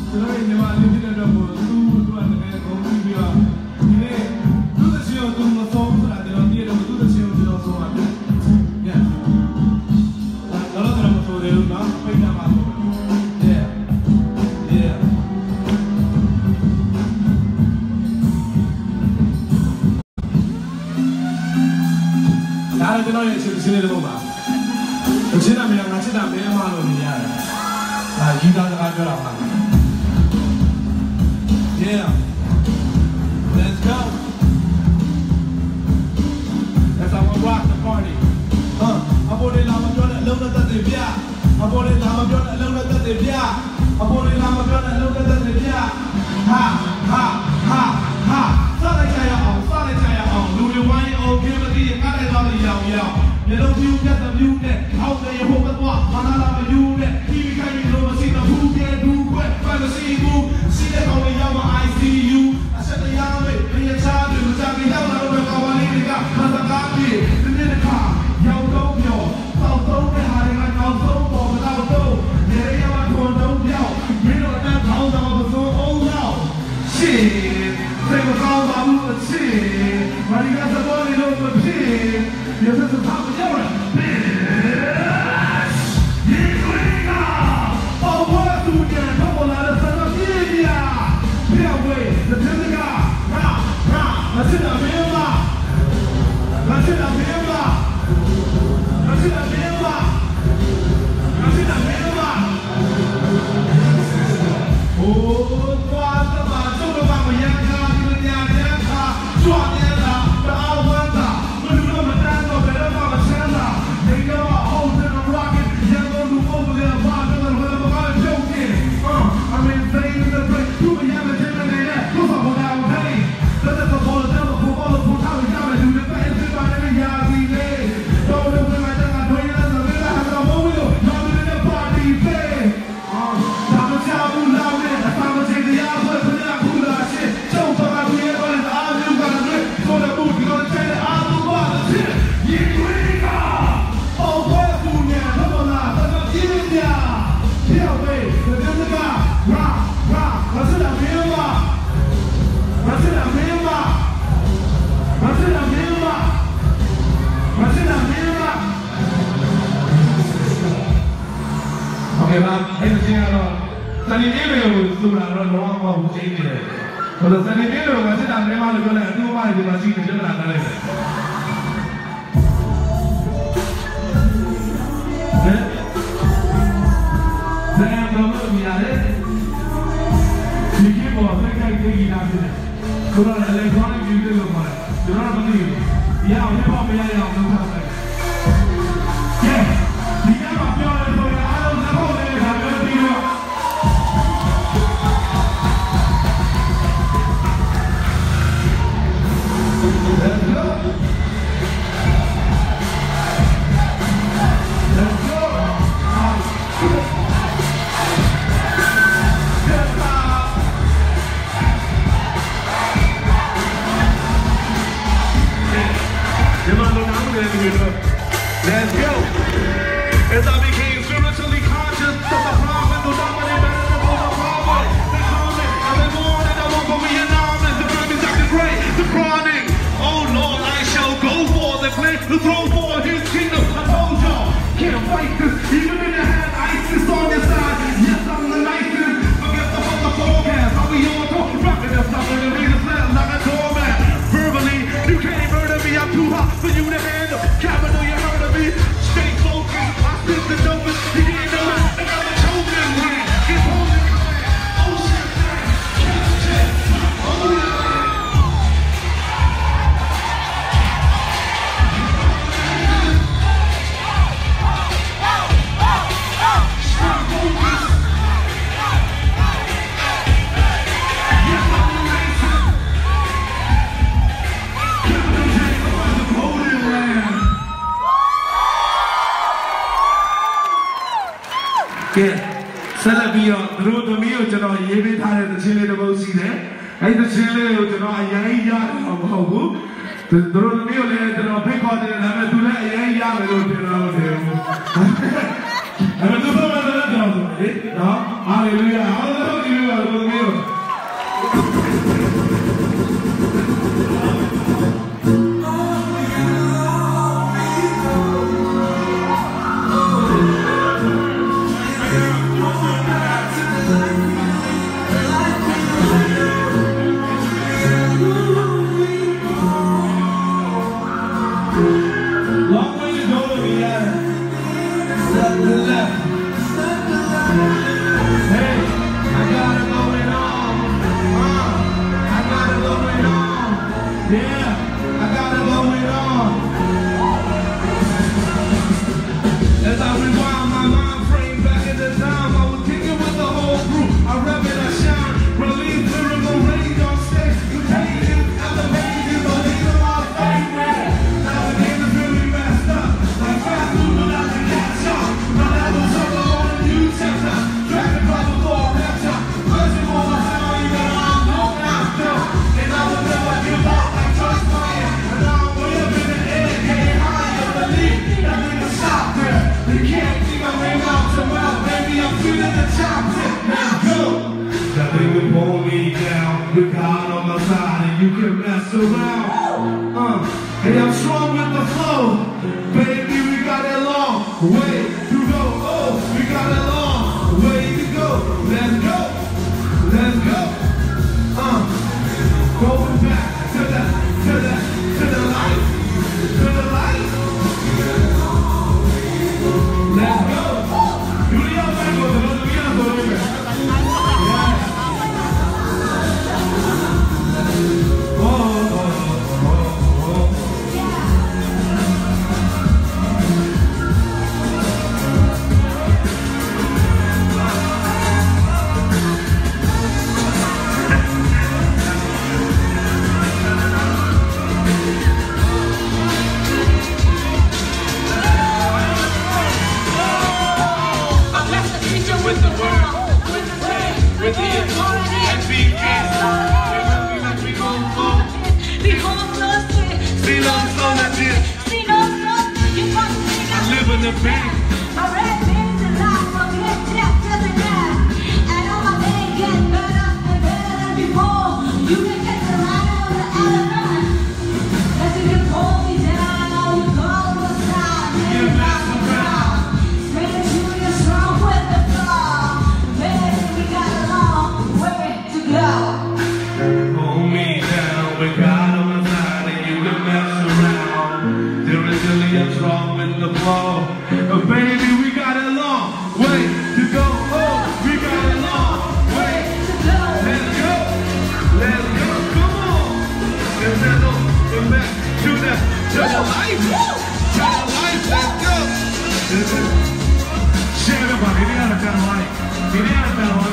Sandy Myint Lwin was doing a long walk with Jamie there. But the Sandy Myint Lwin was sitting down there, I was going to do my thing, but she was just not going The Anthem of me, I did. You keep on, I can't take it after that. So the electronic music of mine. You don't believe it. Yeah, hip hop, yeah, no time like that. Yeah. You got my feeling, so I don't know that I'm going to be here. Let's go. Let's go. Let's go. As I became spiritually conscious of the promise, the dominant man of the power, the comment, I've been born and I won't go be anonymous. The purpose of the great, the chronic. Oh Lord, I shall go for the cliff, the throne for his kingdom. I told y'all, can't fight this, even if you had ISIS on your side. Yes, I'm the nicest. Forget the forecast. I'll be on top, rocking and stopping the reason like a doormat. Verbally, you can't murder me. I'm too hot for you to handle. Capital, you heard of me. Stay focused. I spit the dopest. You didn't know it. Another chosen man. It's holding the land. Ocean man. Captain. Oh yeah. Celebrate through the meal, you know, you be tired of the chili to go see there. I the chili, you know, I through the meal, you know, pick on it and I do that, I don't know. Hallelujah. you can mess around. Hey, I'm strong with the flow. Baby, we got a long way to go. Oh, we got a long way to go. Let's go. Let's go. Going back to the light. To the light. Let's go. Share everybody, ini ada cara lain.